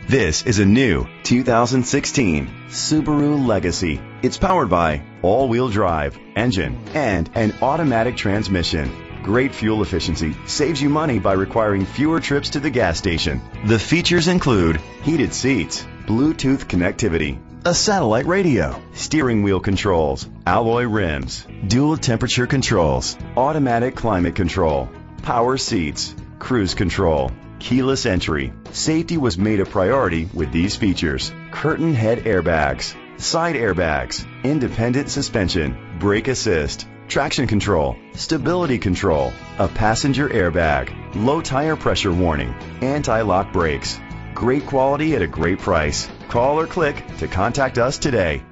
This is a new 2016 Subaru Legacy. It's powered by all-wheel drive engine and an automatic transmission. Great fuel efficiency saves you money by requiring fewer trips to the gas station. The features include heated seats, Bluetooth connectivity, a satellite radio, steering wheel controls, alloy rims, dual temperature controls, automatic climate control, power seats, cruise control, keyless entry. Safety was made a priority with these features: curtain head airbags, side airbags, independent suspension, brake assist, traction control, stability control, a passenger airbag, low tire pressure warning, anti-lock brakes. Great quality at a great price. Call or click to contact us today.